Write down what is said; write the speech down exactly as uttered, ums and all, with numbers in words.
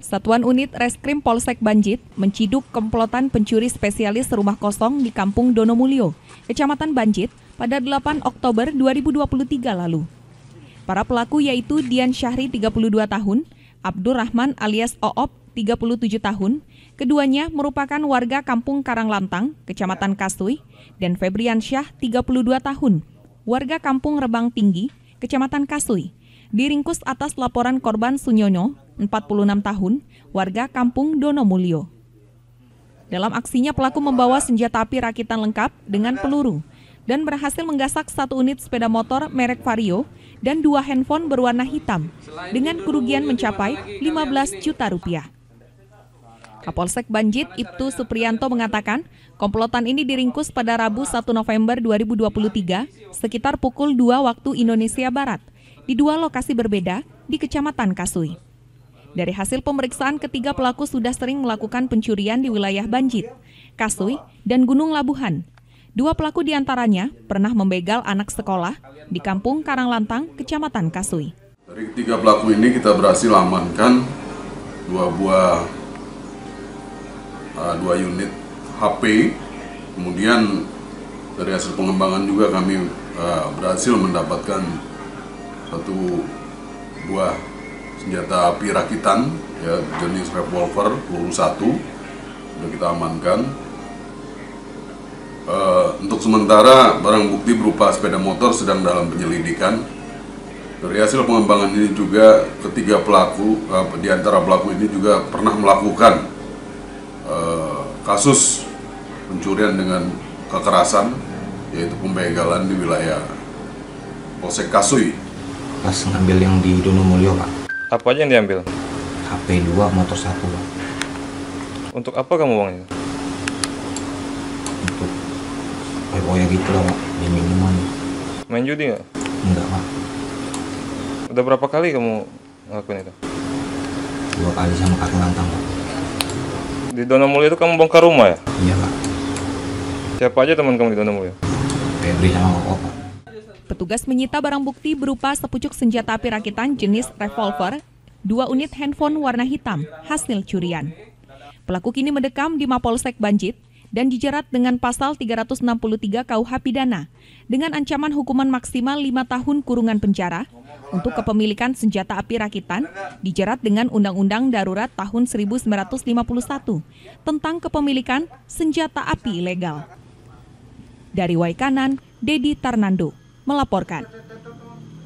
Satuan Unit Reskrim Polsek Banjit menciduk komplotan pencuri spesialis rumah kosong di Kampung Donomulyo, Kecamatan Banjit pada delapan Oktober dua ribu dua puluh tiga lalu. Para pelaku yaitu Dian Syahri tiga puluh dua tahun, Abdur Rahman alias Oop tiga puluh tujuh tahun, keduanya merupakan warga Kampung Karanglantang, Kecamatan Kasui, dan Febrian Syah tiga puluh dua tahun, warga Kampung Rebang Tinggi, Kecamatan Kasui, diringkus atas laporan korban Sunyono, empat puluh enam tahun, warga Kampung Donomulyo. Dalam aksinya pelaku membawa senjata api rakitan lengkap dengan peluru dan berhasil menggasak satu unit sepeda motor merek Vario dan dua handphone berwarna hitam dengan kerugian mencapai lima belas juta rupiah. Kapolsek Banjit Ibtu Supriyanto mengatakan komplotan ini diringkus pada Rabu satu November dua ribu dua puluh tiga sekitar pukul dua waktu Indonesia Barat di dua lokasi berbeda di Kecamatan Kasui. Dari hasil pemeriksaan, ketiga pelaku sudah sering melakukan pencurian di wilayah Banjit, Kasui, dan Gunung Labuhan. Dua pelaku diantaranya pernah membegal anak sekolah di Kampung Karanglantang, Kecamatan Kasui. Dari ketiga pelaku ini kita berhasil amankan dua buah uh, dua unit H P. Kemudian dari hasil pengembangan juga kami uh, berhasil mendapatkan satu buah senjata api rakitan ya jenis revolver peluru satu, sudah kita amankan. Uh, untuk sementara barang bukti berupa sepeda motor sedang dalam penyelidikan. Dari hasil pengembangan ini juga ketiga pelaku uh, di antara pelaku ini juga pernah melakukan uh, kasus pencurian dengan kekerasan, yaitu pembegalan di wilayah Polsek Kasui. Pas ngambil yang di Donomulyo, Pak. Apa aja yang diambil? H P dua, motor satu, Pak. Untuk apa kamu uangnya? Untuk poya-poya gitu lah, Pak. Di minuman. Main judi nggak? Enggak, Pak. Udah berapa kali kamu ngelakuin itu? Dua kali sama kakek lantang, Pak. Di Donomulyo itu kamu bongkar rumah ya? Iya, Pak. Siapa aja teman kamu di Donomulyo? Febri sama Oop, Pak. Petugas menyita barang bukti berupa sepucuk senjata api rakitan jenis revolver, dua unit handphone warna hitam, hasil curian. Pelaku kini mendekam di Mapolsek Banjit dan dijerat dengan pasal tiga ratus enam puluh tiga K U H Pidana dengan ancaman hukuman maksimal lima tahun kurungan penjara. Untuk kepemilikan senjata api rakitan dijerat dengan Undang-Undang Darurat tahun seribu sembilan ratus lima puluh satu tentang kepemilikan senjata api ilegal. Dari Waikanan, Dedi Tarnando melaporkan.